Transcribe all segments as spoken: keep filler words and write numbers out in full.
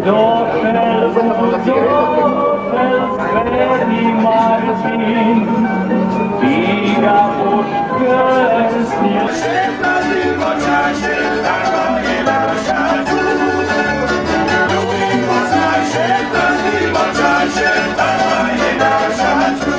Došel Sveti Martin, ti ga poškrstio. Šetazimo čaše, tako je naša čud. Ljubimo znaj, šetazimo čaše, tako je naša čud.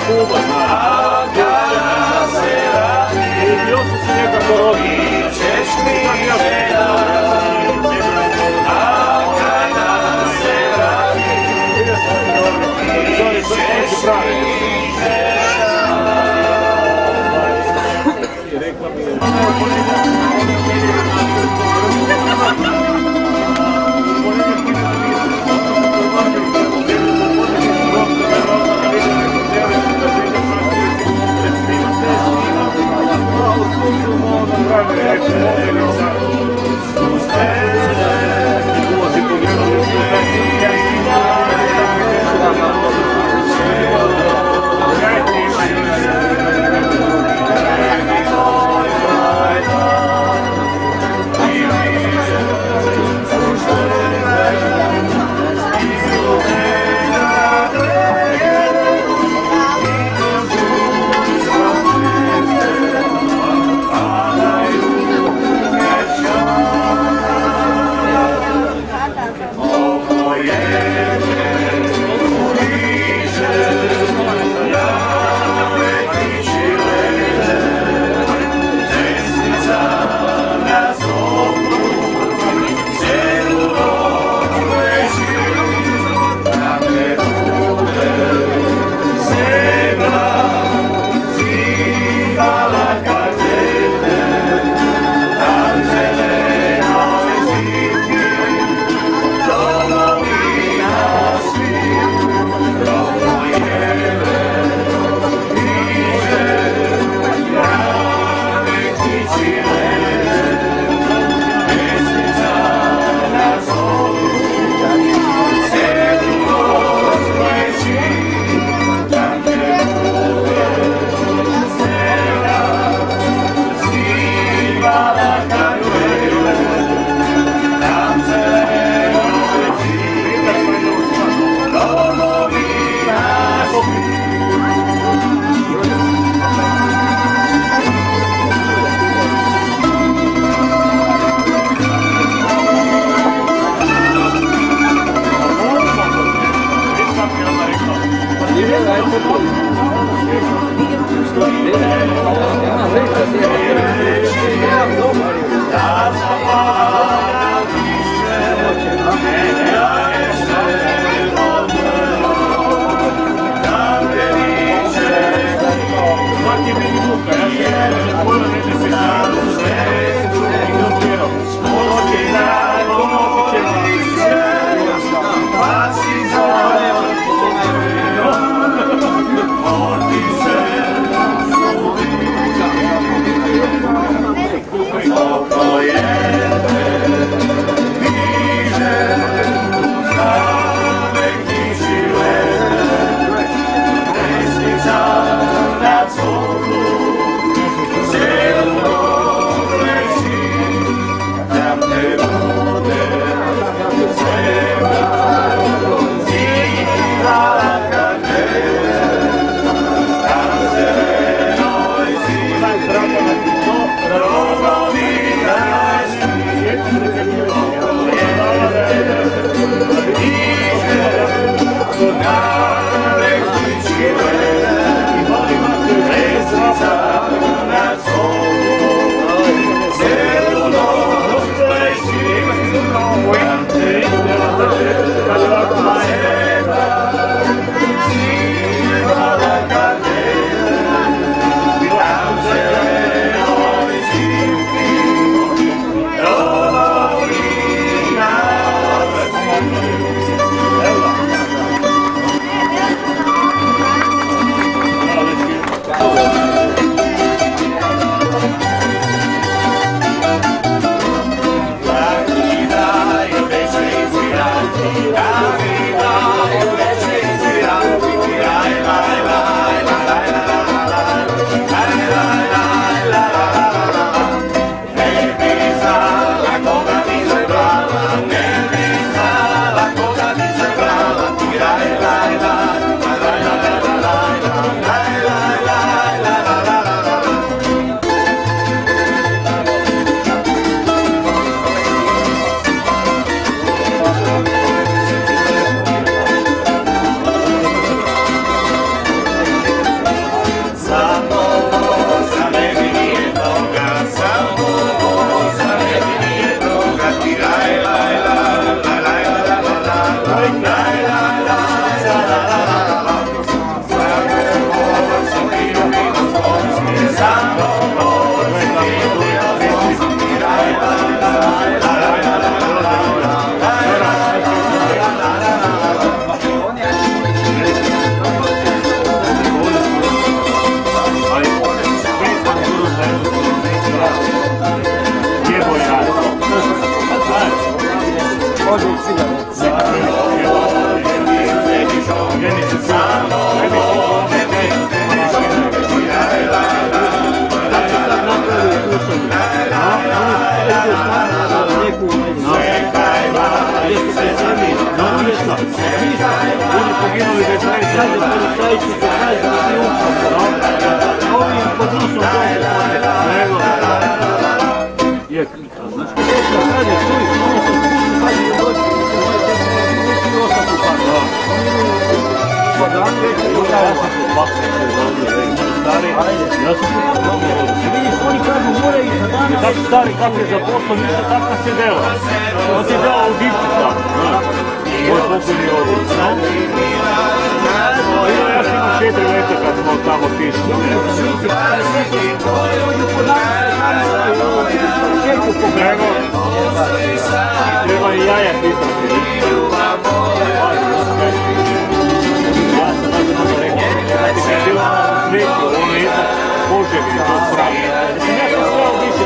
Kuba, znaš. I još su si nekako rodili. Sad ja se pravi. I rekla mi je... Thank you. kućni upravo, no? Ovim pod nosom dođe nego, je, znaš, kad je stoji, ono se spušta, kad je dođe, neki osam upada. Pa dan već, ja sam se bakse, stari, ja sam se bakse. Vidiš, oni kažu, more i za dana... Tako stari, kako je zaposlao, ništa tako nas je delo. On se je delo u Gipsu tako, znaš. Moj pokojni ovdje, no? Ilo, ja sam imao četiri leta kad smo tamo tišli, ne? Nego, treba i jaja pitati. Ja sam znači onda rekao, da ti je bila na smeću, ono iza Boževi, to pravi. Mislim, ja sam sve više,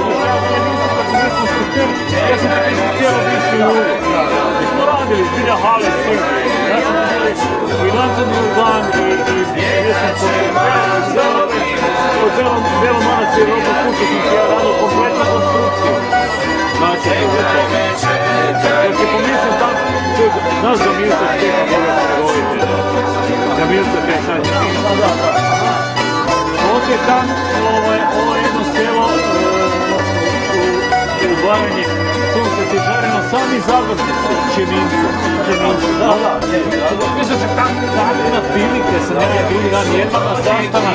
ja sam cijelo više ljudi. Mi smo radili zbilja hale svim. Ja sam bili i nadzorni organ i jesam po Belom Manacu i Robo kuće sam se ja radio kompletnu konstrukciju. Znači, ja se pomislim tam, znaš da Milca Šteka Boga pregovite, da Milca kaj sad je. Ovdje je tam, ovo jedno selo u Baranji, sunce ti žareno, sami Zagorci su Čeminci, Čeminci, da, da. Mi su se tam na prilike, se nema bili dan jednog na sastanak,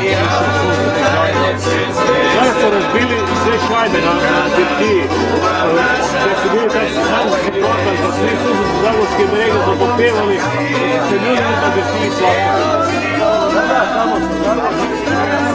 sada su razbili sve šajbe na birtiji, kada su bili taj zagorski portal, da su svi suzu za zagorske brege zapopevali, se ljudi na birtiji svakako. Da, da, tamo su zagorski.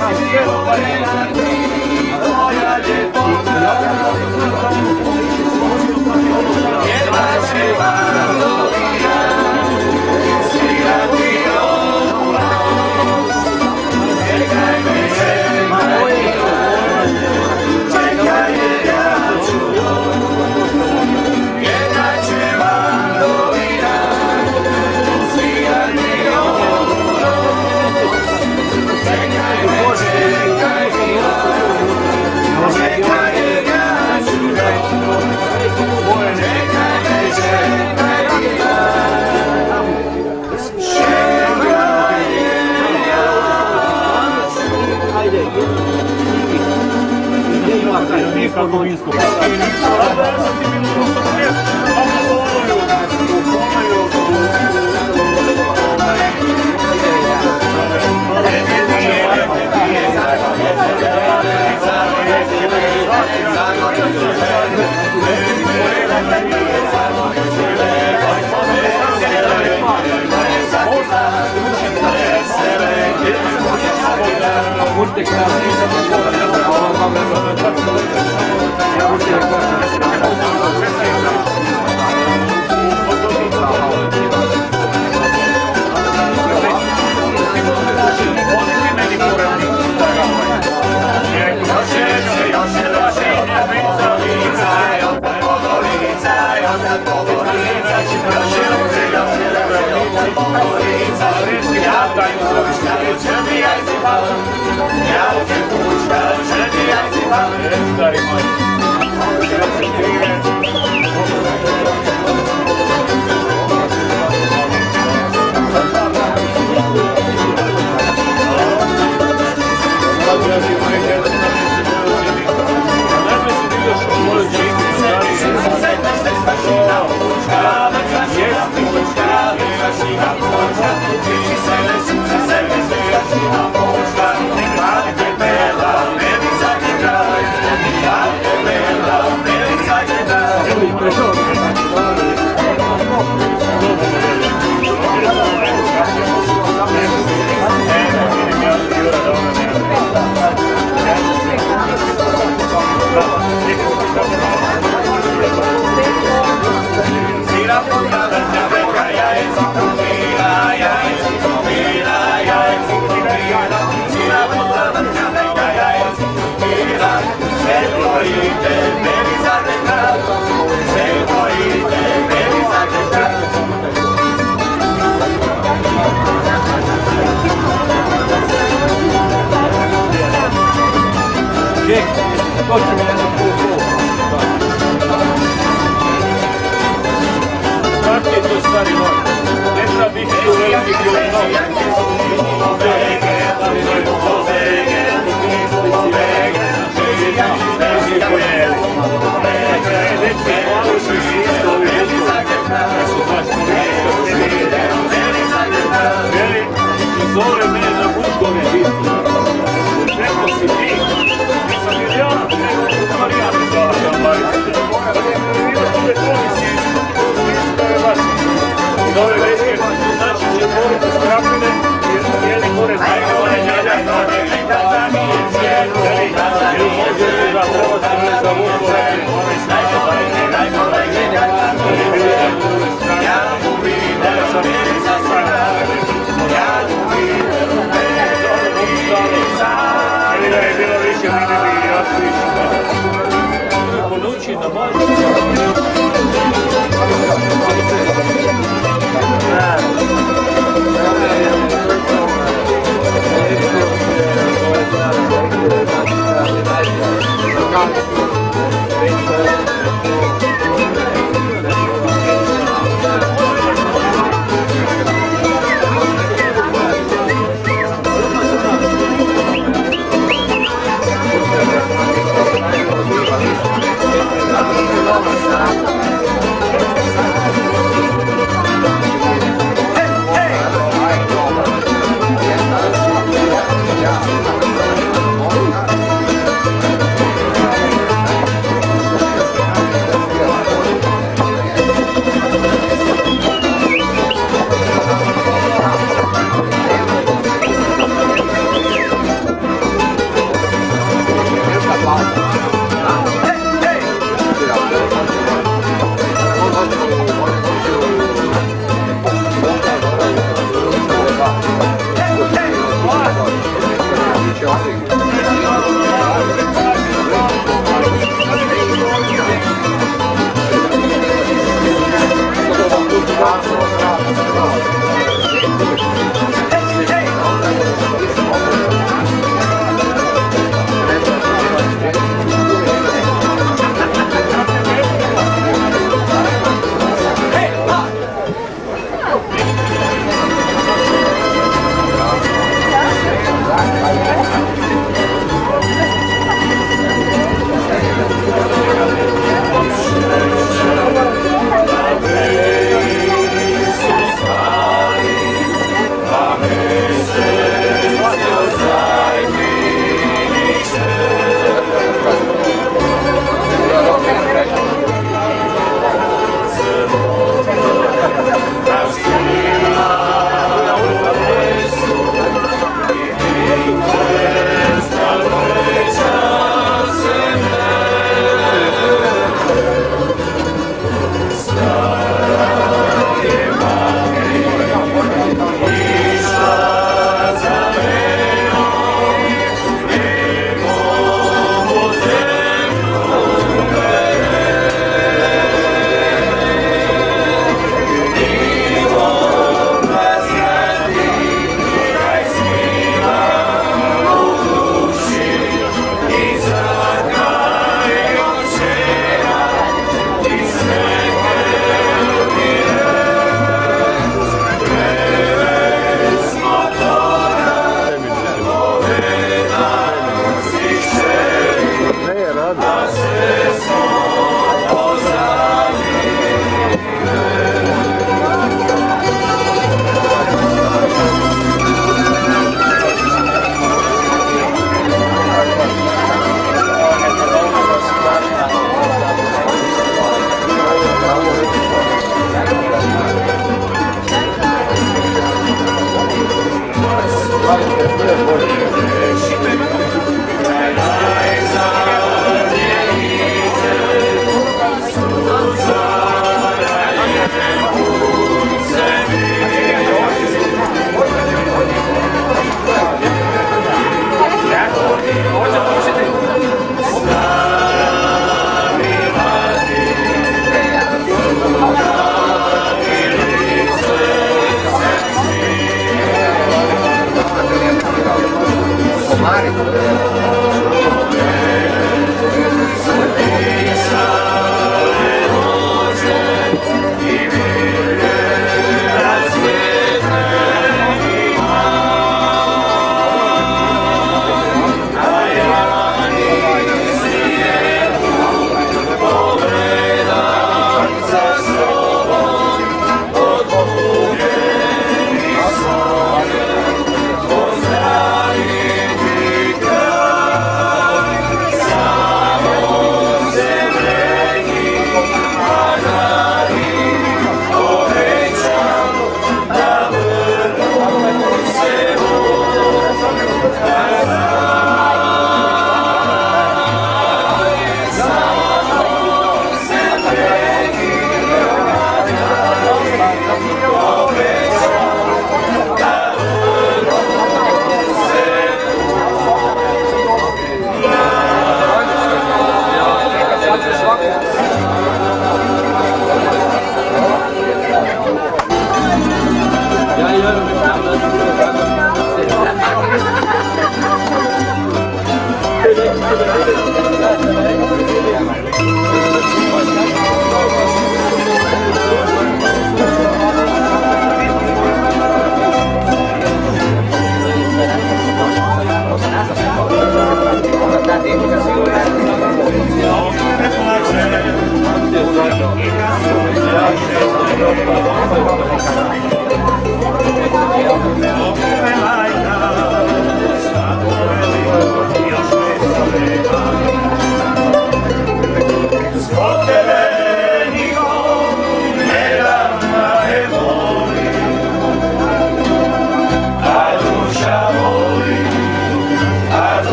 Kako vinsko postavljeno. Da, ja sam ti minuto što prije, a u Ponoju, u Ponoju, Kako je to stari moj? Ne treba biti u velikih ljudi. Po noći na bazi.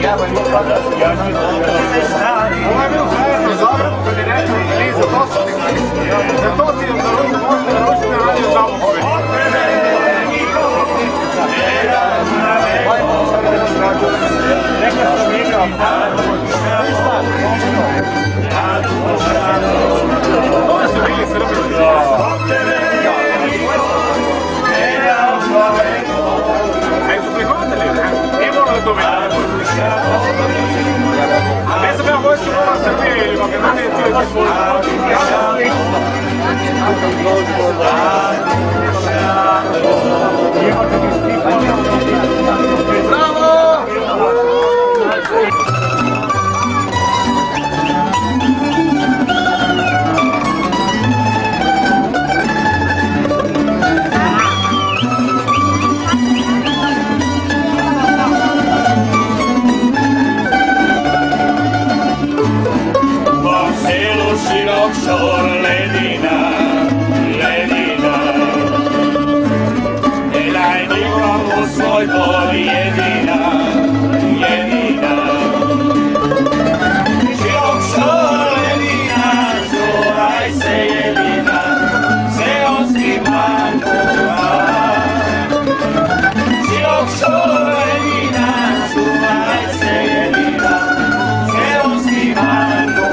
Ovo je bilo zajedno Zagreb, kad je rekao i za to sam za to ti je možete naručiti na radio Zabokovi. Neka sam igrao. Ovo su bili Srbi. Aj su prihvatili, nije morali to vidjeti. Ne sam ja vojsku Nova Srbije ili Makedonije cijeli ti svoj. Bravo! Širok šor ledina, ledina, Elaj nikam u svoj bol jedina, jedina. Širok šor ledina, čuvaj se jedina, seoski manguva. Širok šor ledina, čuvaj se jedina, seoski manguva.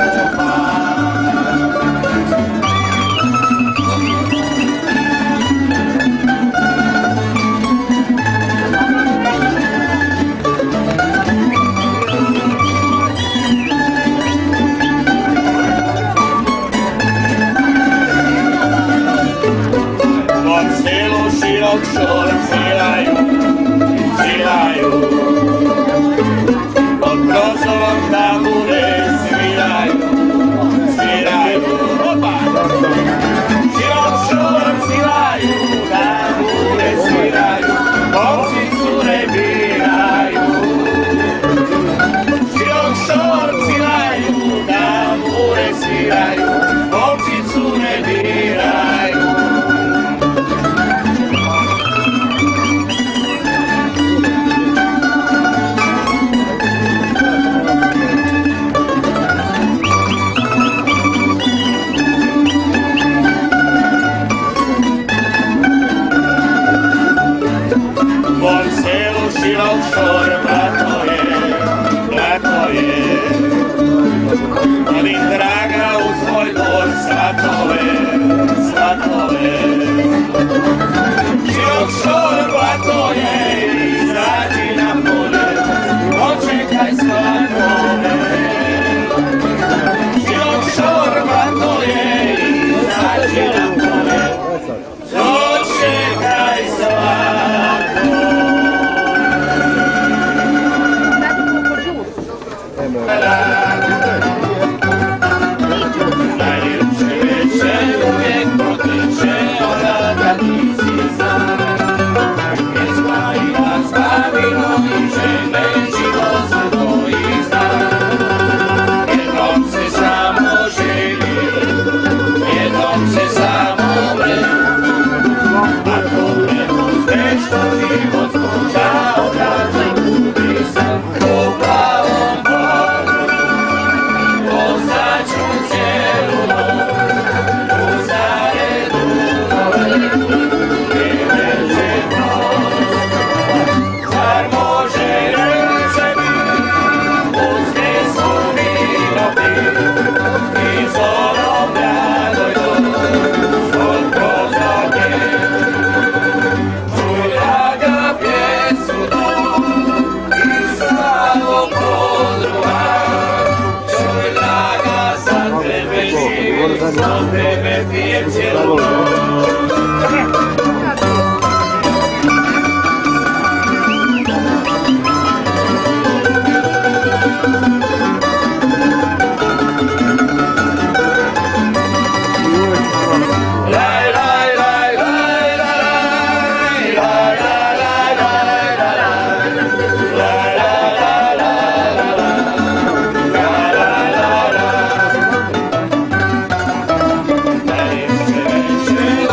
Širok šor svilaju, svilaju, od prozorog tabure svilaju, svilaju, opa! Širok šor svilaju, tabure svilaju, momci cure biraju. Širok šor svilaju, tabure svilaju, momci cure biraju. Širok šor, blato je, blato je, volim draga u svoj dvor svatove, svatove. Širok šor, blato je, izađi na polje, očekaj svatove. Širok šor, blato je, izađi na polje, očekaj svatove. Najljepše večer uvijek protiče odavljad nisi sam. Pjesma ima slavino i žene život su tvoji znak. Jednom se samo želi, jednom se samo vrem. Ako vremu zneš što život kođa odavljaj budi sam. Uplavom Bogu ostaću cijelu noć u zaredu nove i veće noć. Zar može reče biti uz pjesmu miroti i zorom mladoj doć od prozorke. Čuj draga pjesmu doć i slavo podruga. Čuj draga za tebe živim, za tebe pijem cijelu noć. Laj, laj, laj, laj, laj, laj, laj, laj, laj, laj, laj, laj, laj, laj, laj. Najljepše večer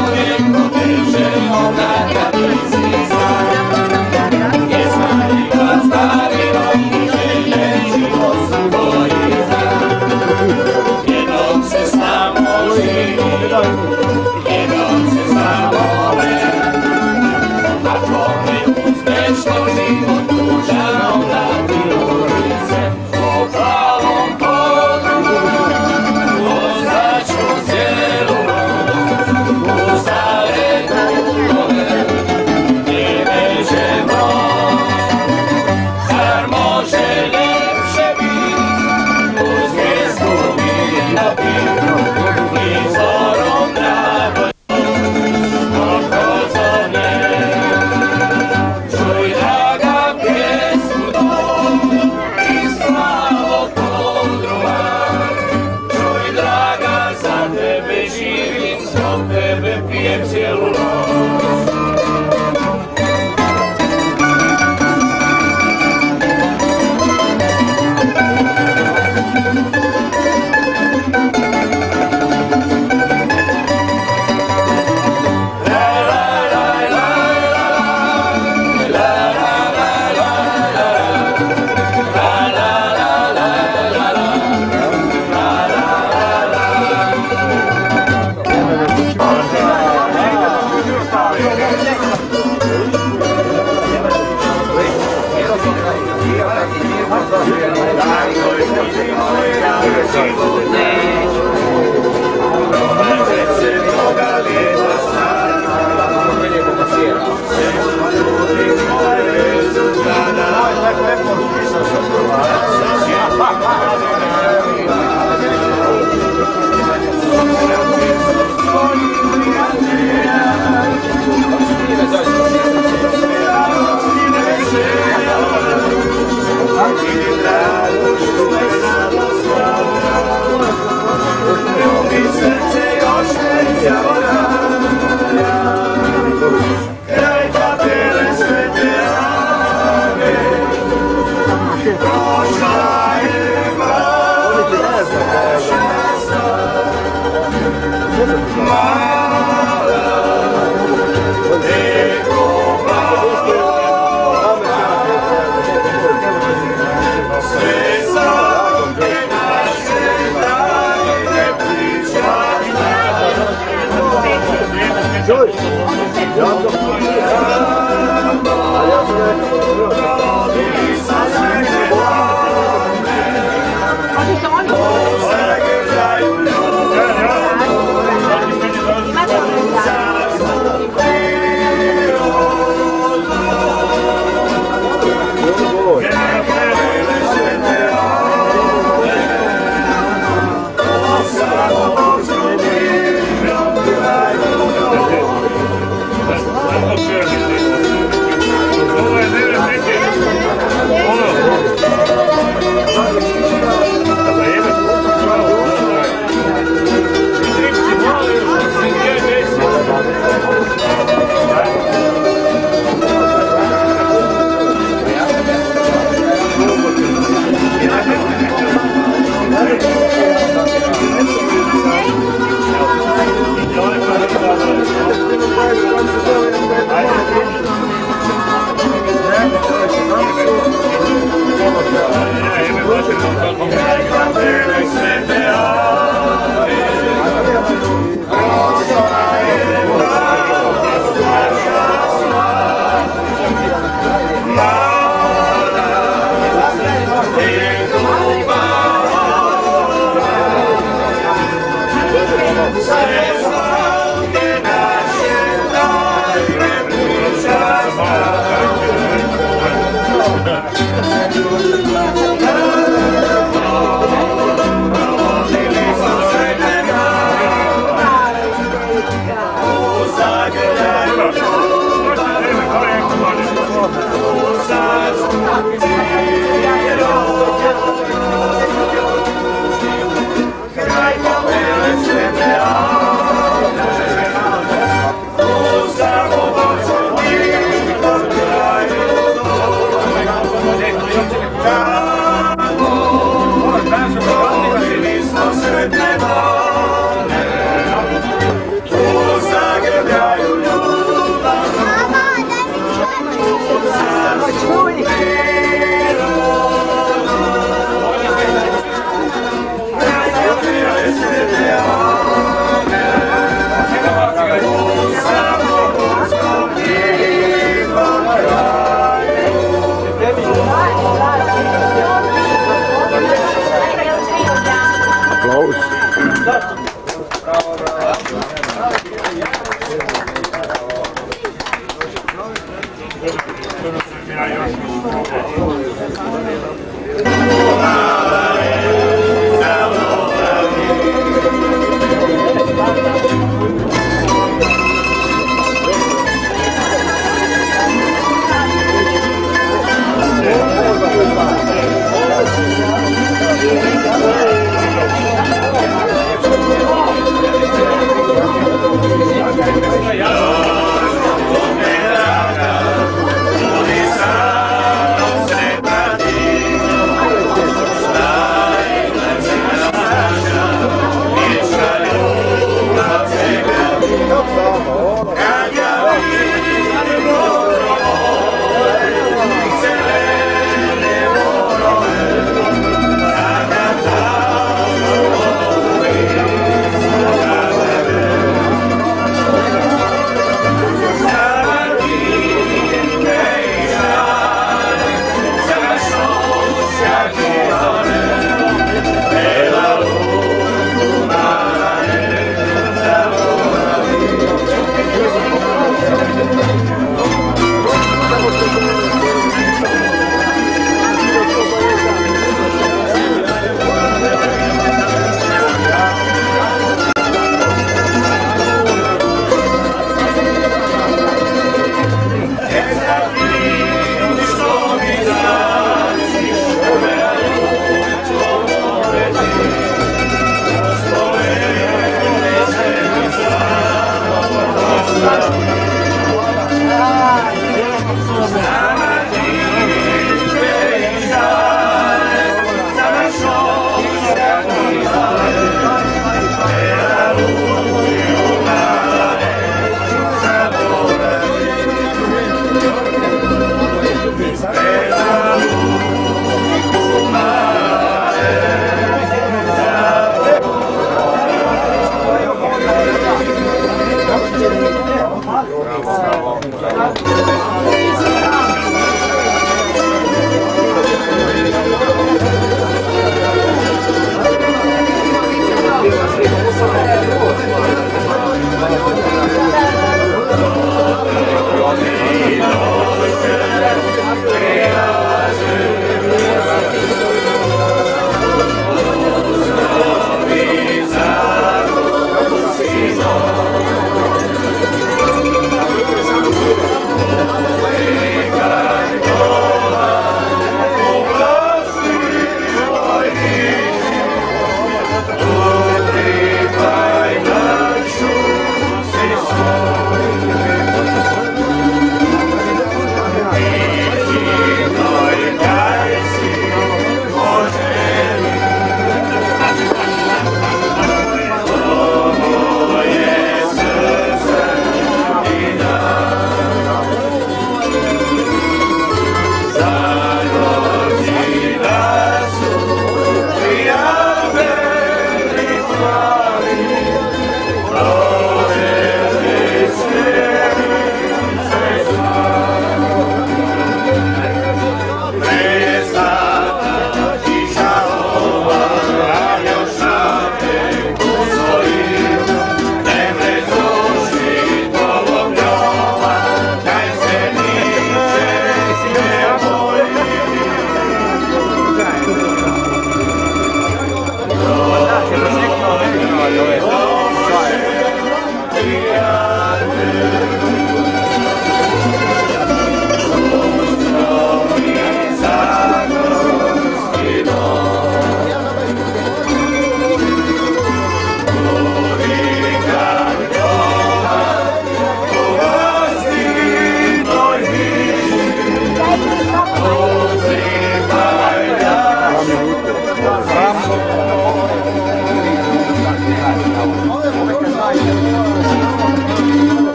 Applaus.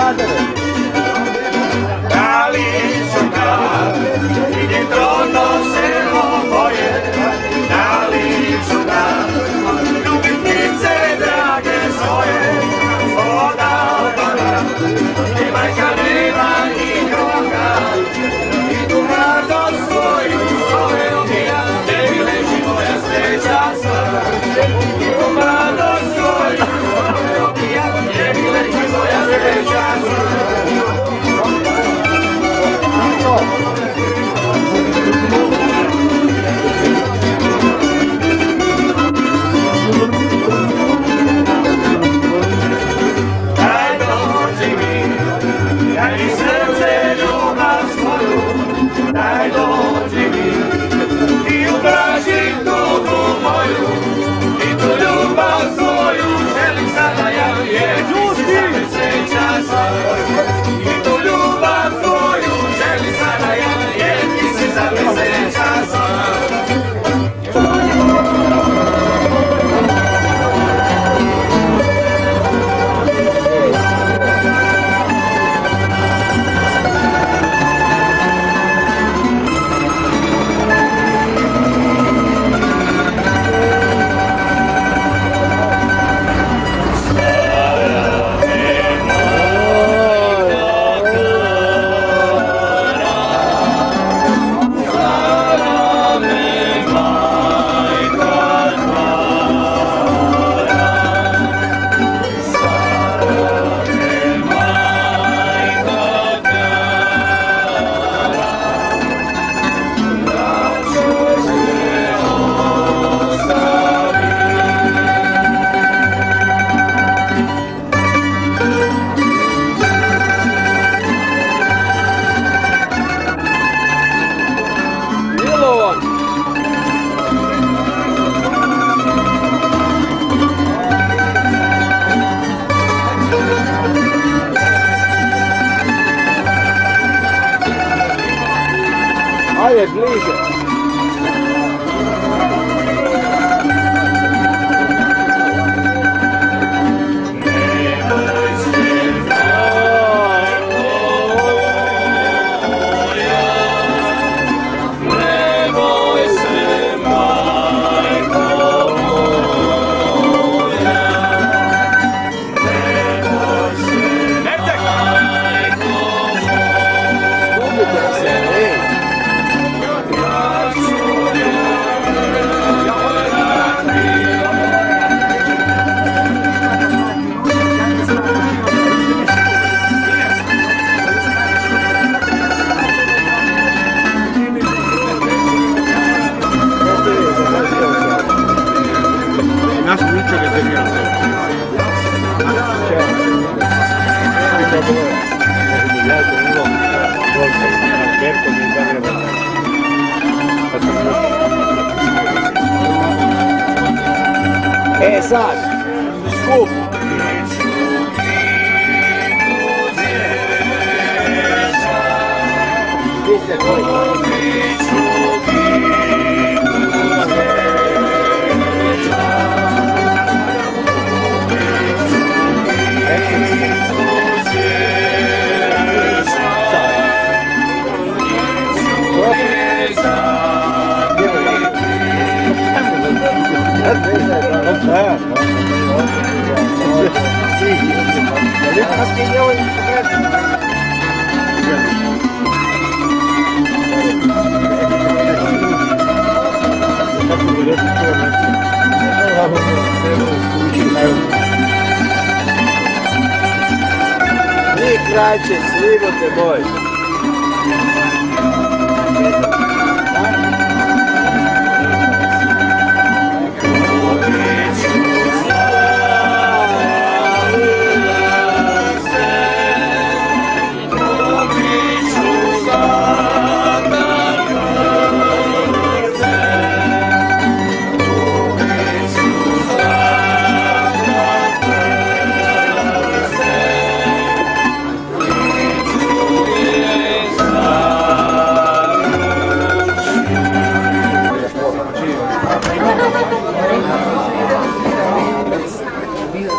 Ajde, bliže. E sad, skup. Vi ste koji? Ni kraće, slibote boj. Yeah.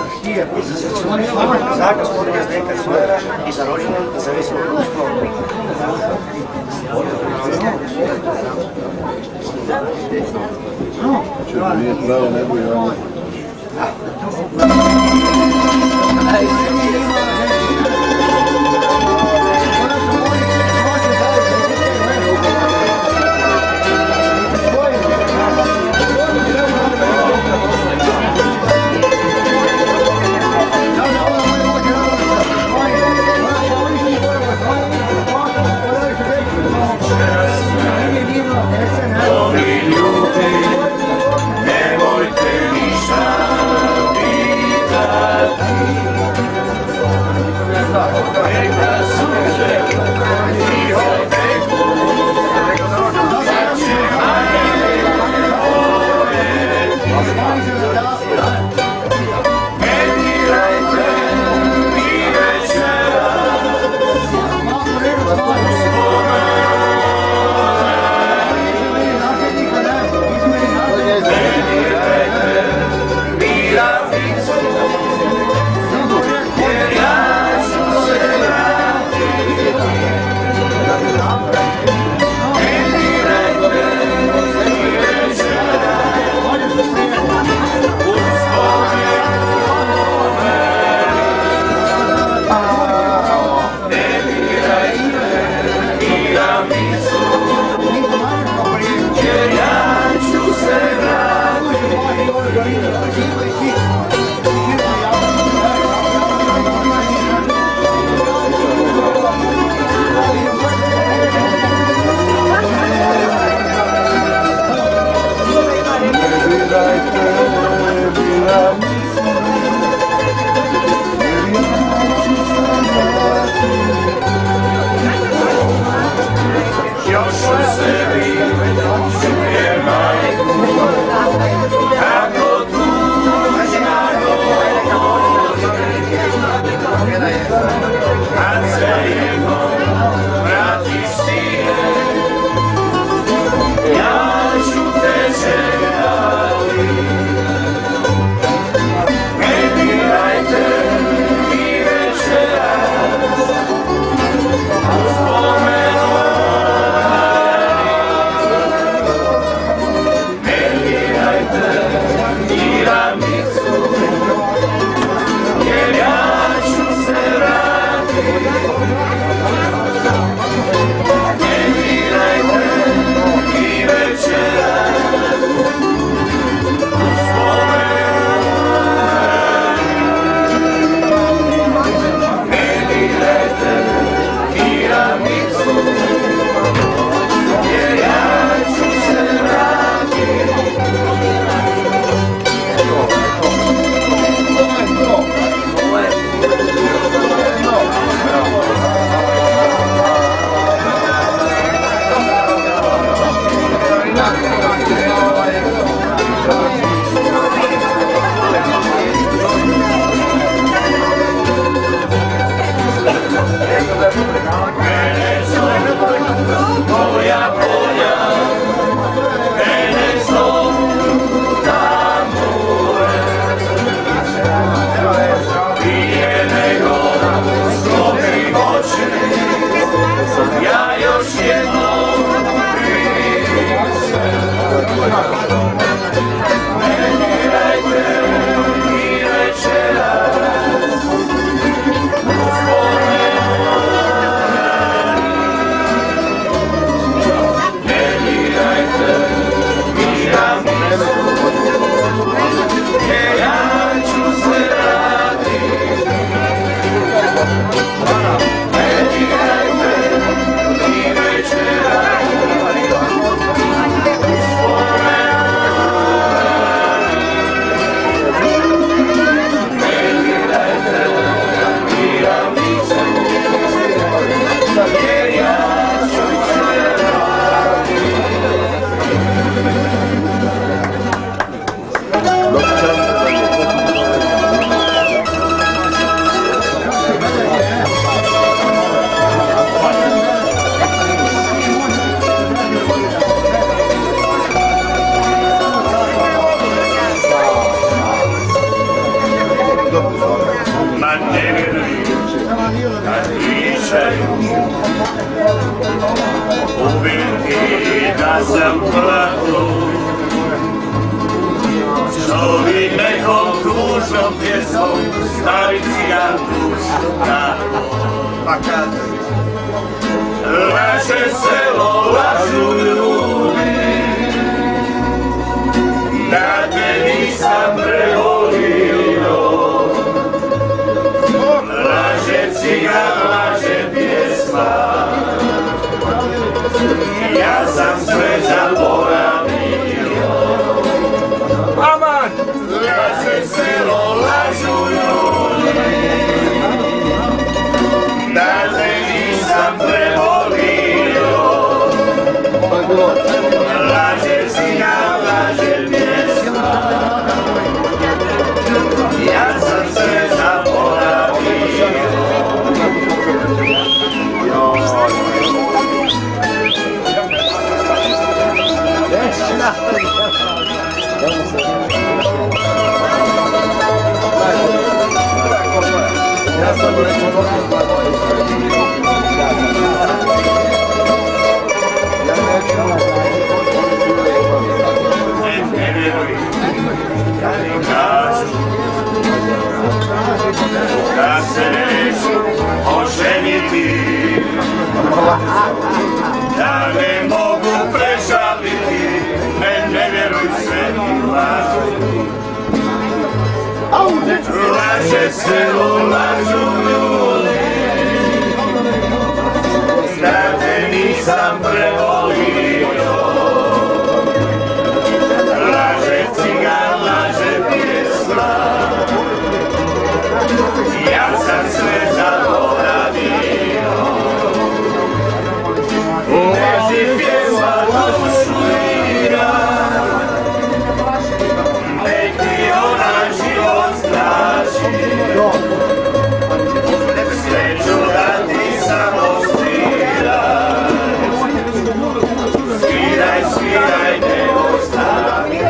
Zakaz podruge zneka svoja i za rođendan zavisi od uslova. Nije pravo, ne boji ovo. Nemojte ništa kad pričaju u biti da sam platu. Čovi nekom tužnom pjesmom starici ja dušu tako. Pa kad naše selo lažu ljudi, da te nisam prevolio, laže cigan, laže pjesma, ja sam sve zaboravio. Aman! Laže selo, lažu ljudi, da te nisam prevolio, laže cigan, laže pjesma, ja sam sve zaboravio. Ja sam rekao ne vjeruj, kad im kažu, kad se neću oženiti, da ne mogu prežaliti, ne, ne vjeruj, sve mi lažu. Laže selo, lažu ljudi, da te nisam prevolio, laže cigan, laže pjesma, ja sam sve zaboravio. Neži pjesma dušu igra, nek ti ona život znači, sreću da ti samo sviraj, sviraj, sviraj, ne ostani.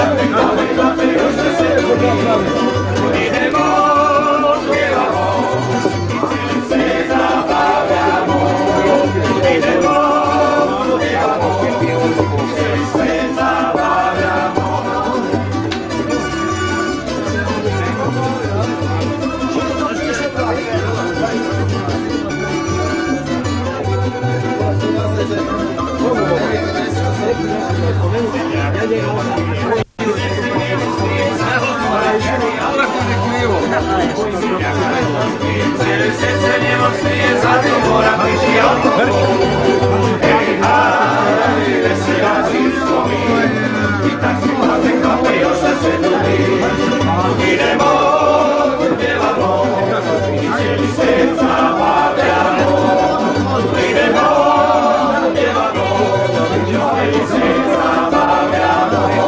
Idemo, pjevamo, Cijeli srce njevo smije, zato mora biti alkohol. Ej, ajde se različno mi, i tak mi plate kape još da se ljubi. Idemo, pjevamo, i cijeli svijet zabavljamo. Idemo, pjevamo, i cijeli svijet zabavljamo.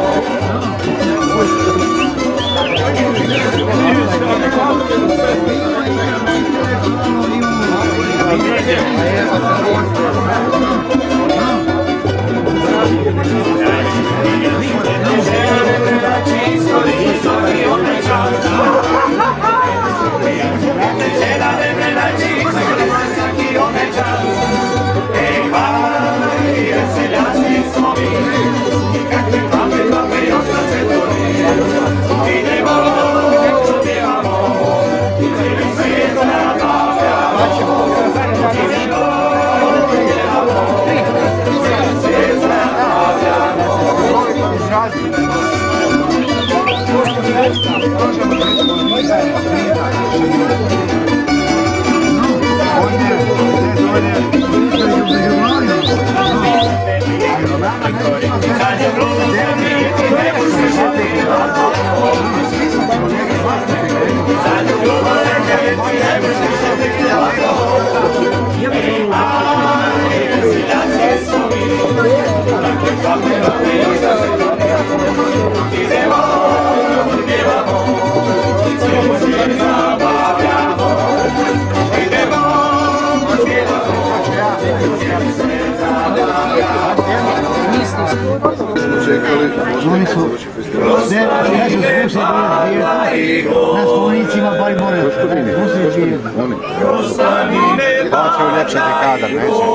Oni su sve, ja su slušali na spomenicima bari moraju slušati. Da će uljepšati kadar, neće.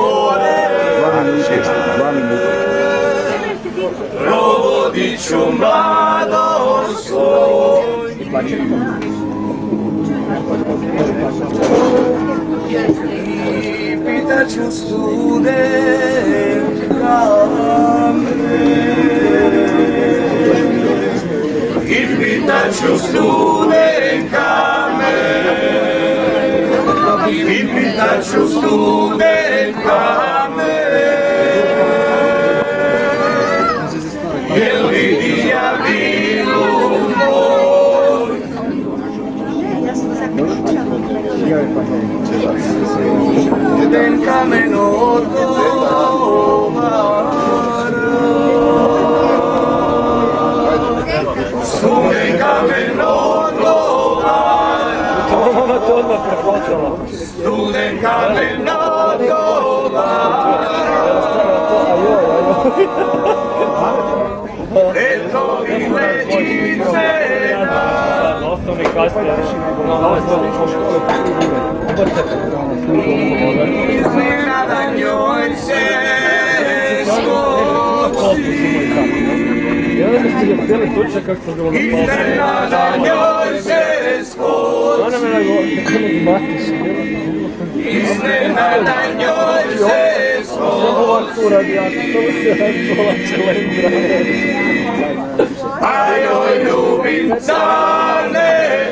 Provodit ću mladost svoj. I pitat ću studentka me. I pitat ću studentka me. I pitat ću studentka me. Jel vidija bilu moj? Studentka me odgovara. Studentka me odgovara. Ona to odmah prepočela. Studentka me odgovara. Eto mi gledice na osnovni kasnije, ovo je to iznenada njoj se skoči. Iznenada njoj se skoči. Iznenada njoj se skoči. A joj ljubim cane.